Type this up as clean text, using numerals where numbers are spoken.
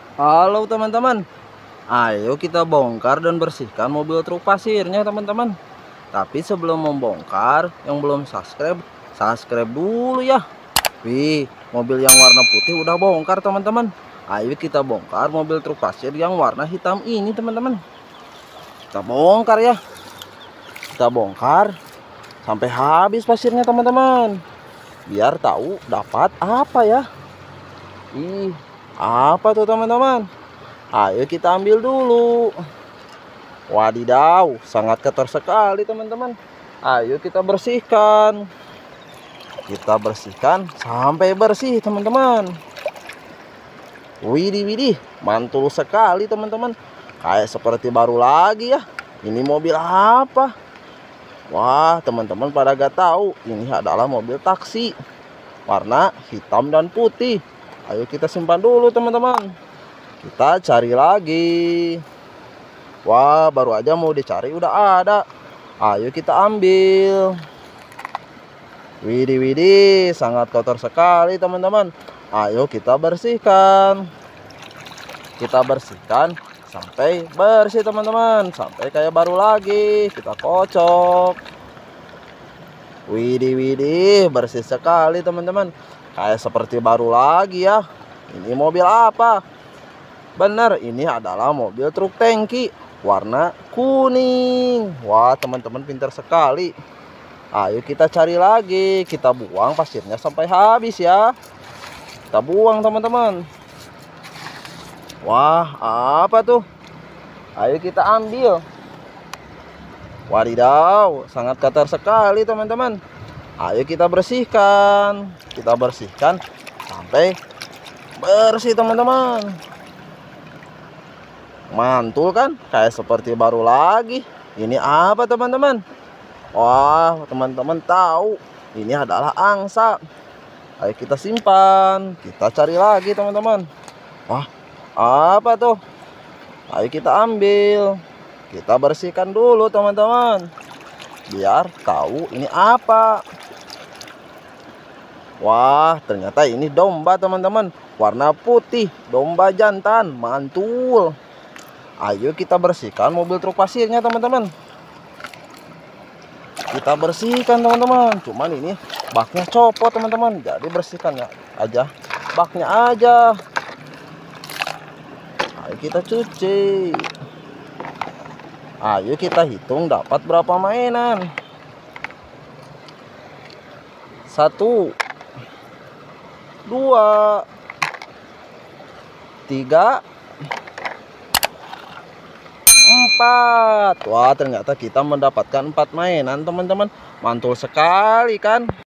Halo teman-teman, ayo kita bongkar dan bersihkan mobil truk pasirnya teman-teman. Tapi sebelum membongkar, yang belum subscribe, subscribe dulu ya. Wih, mobil yang warna putih udah bongkar teman-teman. Ayo kita bongkar mobil truk pasir yang warna hitam ini teman-teman. Kita bongkar ya. Kita bongkar sampai habis pasirnya teman-teman. Biar tahu dapat apa ya. Ih, apa tuh teman-teman? Ayo kita ambil dulu. Wadidaw, sangat kotor sekali teman-teman. Ayo kita bersihkan. Kita bersihkan sampai bersih teman-teman. Widih widih, mantul sekali teman-teman. Kayak seperti baru lagi ya. Ini mobil apa? Wah, teman-teman pada gak tahu. Ini adalah mobil taksi warna hitam dan putih. Ayo kita simpan dulu teman-teman. Kita cari lagi. Wah, baru aja mau dicari udah ada. Ayo kita ambil. Widih widih, sangat kotor sekali teman-teman. Ayo kita bersihkan. Kita bersihkan sampai bersih teman-teman. Sampai kayak baru lagi. Kita kocok. Widih widih, bersih sekali teman-teman. Kayak seperti baru lagi ya. Ini mobil apa? Benar, ini adalah mobil truk tangki warna kuning. Wah, teman-teman pintar sekali. Ayo kita cari lagi. Kita buang pasirnya sampai habis ya. Kita buang teman-teman. Wah, apa tuh? Ayo kita ambil. Wadidaw, sangat kotor sekali teman-teman. Ayo kita bersihkan. Kita bersihkan sampai bersih teman-teman. Mantul kan? Kayak seperti baru lagi. Ini apa teman-teman? Wah, teman-teman tahu ini adalah angsa. Ayo kita simpan. Kita cari lagi teman-teman. Wah, apa tuh? Ayo kita ambil. Kita bersihkan dulu teman-teman. Biar tahu ini apa. Wah, ternyata ini domba teman-teman. Warna putih, domba jantan, mantul. Ayo kita bersihkan mobil truk pasirnya teman-teman. Kita bersihkan teman-teman. Cuman ini baknya copot teman-teman. Jadi bersihkan ya aja baknya aja. Ayo kita cuci. Ayo kita hitung dapat berapa mainan. 1, 2, 3, 4. Wah, ternyata kita mendapatkan 4 mainan teman-teman. Mantul sekali kan?